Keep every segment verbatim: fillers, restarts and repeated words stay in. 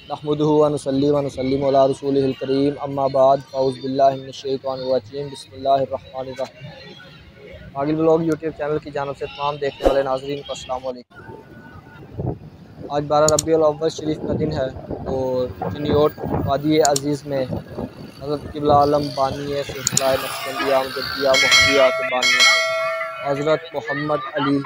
नहमदुहु व नुसल्ली व नुसल्लिमु अला रसूलिहिल करीम, अम्मा बाद, फ़अऊज़ु बिल्लाहि मिनश शैतानिर रजीम, बिस्मिल्लाहिर रहमानिर रहीम। आगिल ब्लॉग यूट्यूब चैनल की जानिब से तमाम देखने वाले नाज़रीन को अस्सलाम वालेकुम। आज बारह रबीउल अव्वल शरीफ का दिन है और चिन्योट वादी अज़ीज़ में हज़रत क़िबला आलम बानी सिलसिला नक्शबंदिया मुजद्दिया मोहम्मदिया के बानी हज़रत मोहम्मद अली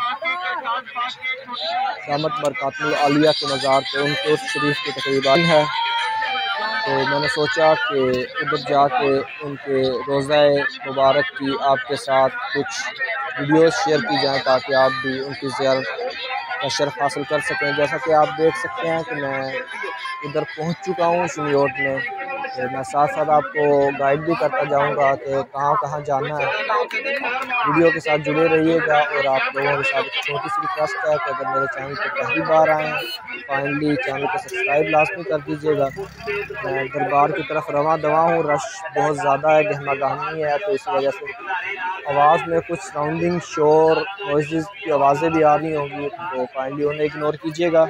दामत बरकातुहुल आलिया के मज़ार पे उनके उस शरीफ की तकरीबन है, तो मैंने सोचा कि उधर जाके उनके रोज़ा मुबारक की आपके साथ कुछ वीडियोस शेयर की जाएँ ताकि आप भी उनकी ज़ियारत का शर्फ हासिल कर सकें। जैसा कि आप देख सकते हैं कि मैं उधर पहुंच चुका हूं चिन्योट में, तो मैं साथ साथ आपको गाइड भी करता जाऊंगा कि कहां कहां जाना है। वीडियो के साथ जुड़े रहिएगा और आप लोगों के साथ एक छोटी सी रिक्वेस्ट है कि अगर मेरे चैनल पर पहली बार आए हैं फाइनली चैनल को सब्सक्राइब लाजमी कर दीजिएगा। मैं दरबार की तरफ रवां दवा हूँ, रश बहुत ज़्यादा है, गहमा गहमी है, तो इस वजह से आवाज़ में कुछ साउंडिंग शोर नॉइज़ की आवाज़ें भी आ रही होंगी, तो फाइनली उन्हें इग्नोर कीजिएगा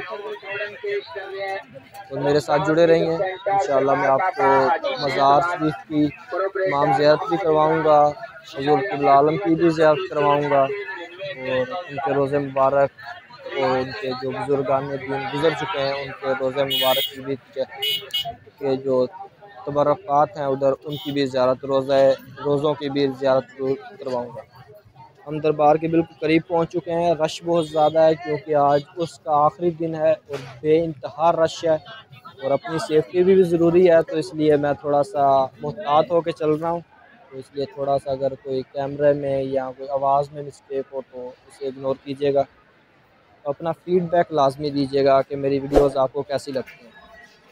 और मेरे साथ जुड़े रहिए। इंशाअल्लाह मैं आपको मज़ार शरीफ की तमाम ज़ियारत भी करवाऊँगा, हुज़ूर क़िबला आलम की भी ज़ियारत करवाऊँगा और उनके रोज़े मुबारक और उनके जो बुज़ुर्गान दीन गुज़र चुके हैं उनके रोज़े मुबारक की भी के जो तबर्रुकात हैं उधर उनकी भी ज़ियारत रोज़ा रोज़ों की भी ज़ियारत करवाऊँगा। हम दरबार के बिल्कुल करीब पहुंच चुके हैं। रश बहुत ज़्यादा है क्योंकि आज उसका आखिरी दिन है और बेइंतहा रश है और अपनी सेफ्टी भी, भी ज़रूरी है, तो इसलिए मैं थोड़ा सा मुहतात होकर चल रहा हूँ। तो इसलिए थोड़ा सा अगर कोई कैमरे में या कोई आवाज़ में मिस्टेक हो तो उसे इग्नोर कीजिएगा। तो अपना फ़ीडबैक लाजमी दीजिएगा कि मेरी वीडियोज़ आपको कैसी लगती हैं।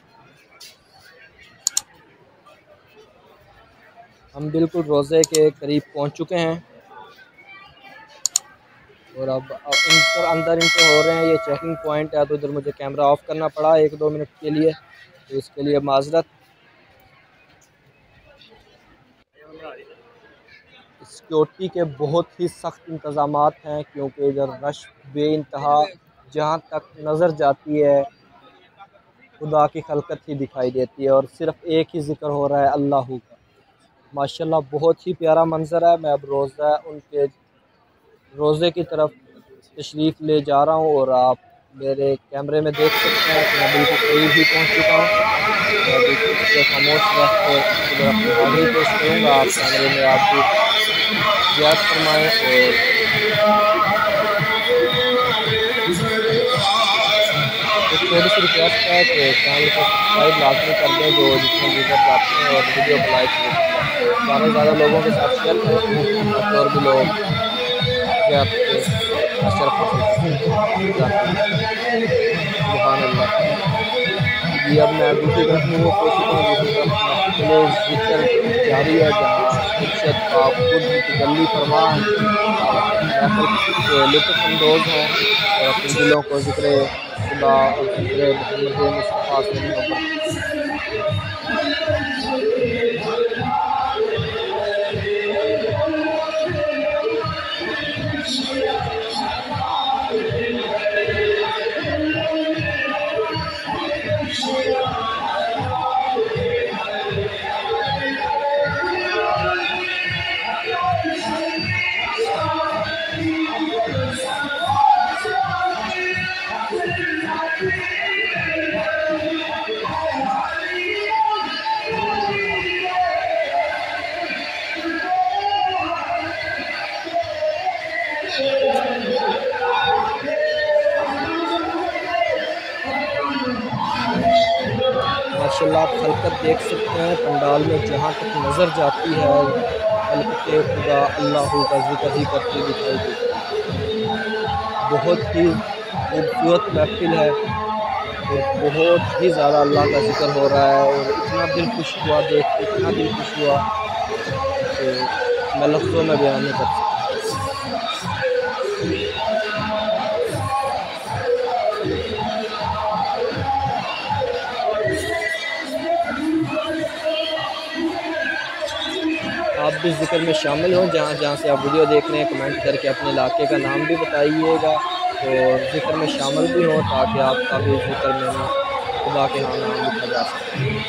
हम बिल्कुल रोज़े के करीब पहुँच चुके हैं और अब इंटर अंदर इंटर हो रहे हैं। ये चेकिंग पॉइंट है तो इधर मुझे कैमरा ऑफ करना पड़ा एक दो मिनट के लिए, तो इसके लिए माजरत। सिक्योरिटी के बहुत ही सख्त इंतज़ामात हैं क्योंकि इधर रश बेइंतहा, जहाँ तक नज़र जाती है खुदा की खलकत ही दिखाई देती है और सिर्फ एक ही जिक्र हो रहा है अल्लाहू का। माशाल्लाह बहुत ही प्यारा मंजर है। मैं अब रोज़ा उनके रोज़े की तरफ तशरीफ़ ले जा रहा हूँ और आप मेरे कैमरे में देख सकते हैं कि मैं बिल्कुल करीब ही पहुँच चुका हूँ। मैं बिल्कुल खामोश रह कर इधर अपनी हाज़िरी पेश करूँगा। आप कैमरे में आप भी ज़ियारत फरमाएँ और एक छोटी सी रिक्वेस्ट है कि चैनल को सब्सक्राइब लाजमी कर दें जो जितने यूज़र जाते हैं और वीडियो को लाइक करें, ज़्यादा से ज़्यादा लोगों के साथ शेयर करें ताकि और भी लोग आपके अशरफ हासिल कर सुभान अल्लाह। जी अब मैं दूसरी तरफ में वो पहुँच चुका हूँ। दूसरी तरफ जिक्र जारी है जहाँ इर्शद का खुद तजल्ली फरमा लुत्फ़ अंदोज़ हैं और अपने दिलों को ज़िक्र खुदा और ज़िक्र मोहम्मद मुस्तफ़ा से मोहब्बत। माशाल्लाह आप खलकत देख सकते हैं पंडाल में, जहाँ तक नज़र जाती है खलकत खुदा अल्लाहू का जिक्र ही करती दिखाई देती है। बहुत ही खूबसूरत महफिल है और बहुत ही ज़्यादा अल्लाह का जिक्र हो रहा है और इतना दिल खुश हुआ देख के, इतना दिल खुश हुआ कि मैं लफ्ज़ों में बयान नहीं कर सकता। आप भी ज़िक्र में शामिल हों, जहाँ जहाँ से आप वीडियो देख रहे हैं कमेंट करके अपने इलाके का नाम भी बताइएगा और ज़िक्र में शामिल भी हों ताकि आपका भी ज़िक्र में खुदा के यहाँ नाम लिखा जा सकता है।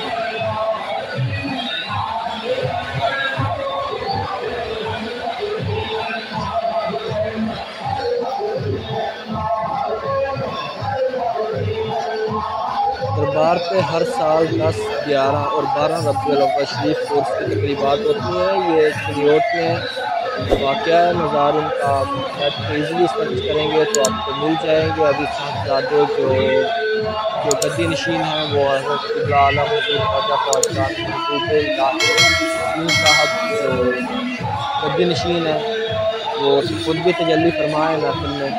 दरबार पे हर साल दस, ग्यारह और बारह रबीउल अव्वल शरीफ कोर्स की तकरीबात होती है। ये चिन्योट में वाक़या है। मज़ार उनका ईज़िली सर्च करेंगे तो आपको मिल जाएंगे। अभी साहबजादे जो जो गद्दी नशीन हैं वो हज़रत क़िबला आलम हुज़ूर ख्वाजा ख्वाजा साहब जो गद्दी नशीन है वो खुद भी तजल्ली फरमाए महफिल में।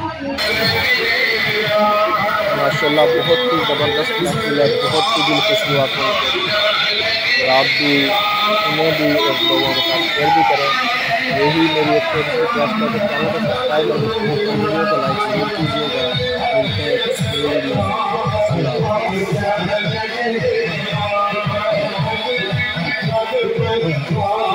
माशाल्लाह बहुत ही ज़बरदस्त महफिल है, बहुत ही दिल खुश हुआ था। और आप भी उन्हें भी और लोगों के साथ शेयर भी करें। यही मेरी एक छोटी सी रिक्वेस्ट है कि चैनल को सब्सक्राइब और वीडियो को लाइक ज़रूर कीजिएगा। मिलते हैं एक नई वीडियो में। अल्लाह हाफ़िज़।